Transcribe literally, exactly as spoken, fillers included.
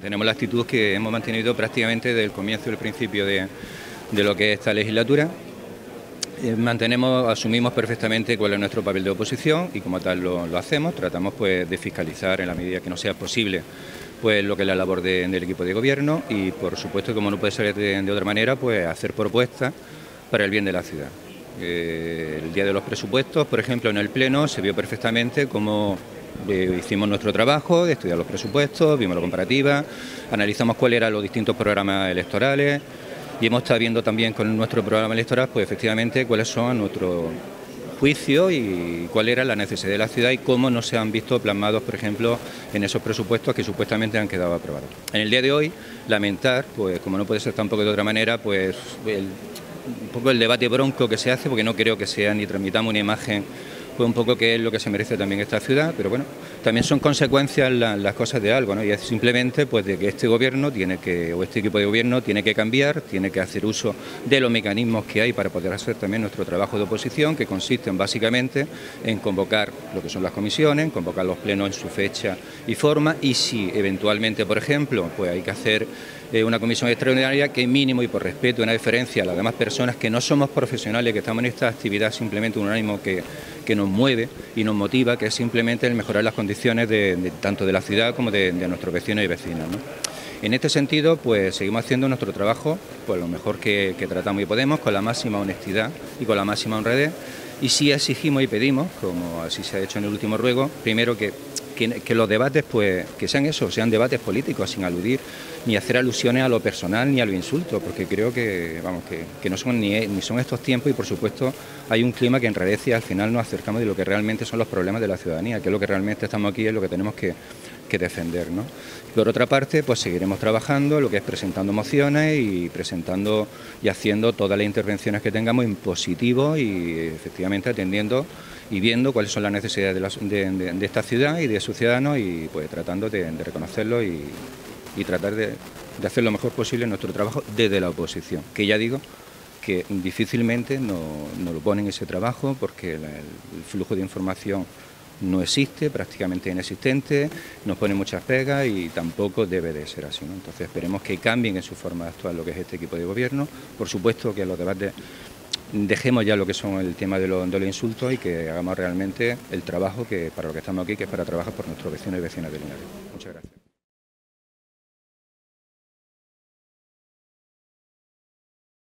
Mantenemos la actitud que hemos mantenido prácticamente desde el comienzo y el principio de, de lo que es esta legislatura. Eh, mantenemos, asumimos perfectamente cuál es nuestro papel de oposición y como tal lo, lo hacemos. Tratamos pues de fiscalizar en la medida que no sea posible pues lo que es la labor de, del equipo de gobierno y por supuesto, como no puede ser de, de otra manera, pues hacer propuestas para el bien de la ciudad. Eh, el día de los presupuestos, por ejemplo, en el Pleno se vio perfectamente cómo eh, hicimos nuestro trabajo de estudiar los presupuestos, vimos la comparativa, analizamos cuáles eran los distintos programas electorales y hemos estado viendo también con nuestro programa electoral, pues efectivamente, cuáles son a nuestro juicio y cuál era la necesidad de la ciudad y cómo no se han visto plasmados, por ejemplo, en esos presupuestos que supuestamente han quedado aprobados. En el día de hoy, lamentar, pues como no puede ser tampoco de otra manera, pues el un poco el debate bronco que se hace, porque no creo que sea ni transmitamos una imagen, pues un poco que es lo que se merece también esta ciudad, pero bueno, también son consecuencias la, las cosas de algo, ¿no? Y es simplemente pues de que este gobierno tiene que, o este equipo de gobierno tiene que cambiar, tiene que hacer uso de los mecanismos que hay para poder hacer también nuestro trabajo de oposición, que consisten básicamente en convocar lo que son las comisiones, en convocar los plenos en su fecha y forma, y si eventualmente, por ejemplo, pues hay que hacer eh, una comisión extraordinaria, que mínimo y por respeto y una deferencia a las demás personas que no somos profesionales, que estamos en esta actividad simplemente un ánimo que, que nos mueve y nos motiva, que es simplemente el mejorar las condiciones de, de, tanto de la ciudad como de, de nuestros vecinos y vecinas, ¿no? En este sentido, pues seguimos haciendo nuestro trabajo, pues lo mejor que, que tratamos y podemos, con la máxima honestidad y con la máxima honradez, y sí exigimos y pedimos, como así se ha hecho en el último ruego, primero que, que, que los debates, pues que sean eso, sean debates políticos, sin aludir ni hacer alusiones a lo personal ni a lo insulto, porque creo que, vamos, que, que no son ni, ni son estos tiempos y por supuesto hay un clima que enradece y al final nos acercamos de lo que realmente son los problemas de la ciudadanía, que es lo que realmente estamos aquí, es lo que tenemos que, que defender, ¿no? Por otra parte, pues seguiremos trabajando, lo que es presentando mociones y presentando y haciendo todas las intervenciones que tengamos en positivo y efectivamente atendiendo y viendo cuáles son las necesidades de, la, de, de, de esta ciudad y de sus ciudadanos y pues tratando de, de reconocerlo y, y tratar de, de hacer lo mejor posible nuestro trabajo desde la oposición, que ya digo que difícilmente nos no lo ponen ese trabajo porque la, el flujo de información no existe, prácticamente inexistente, nos pone muchas pegas y tampoco debe de ser así, ¿no? Entonces esperemos que cambien en su forma de actuar lo que es este equipo de gobierno. Por supuesto que los debates dejemos ya lo que son el tema de, lo, de los insultos y que hagamos realmente el trabajo que para lo que estamos aquí, que es para trabajar por nuestros vecinos y vecinas de Linares. Muchas gracias.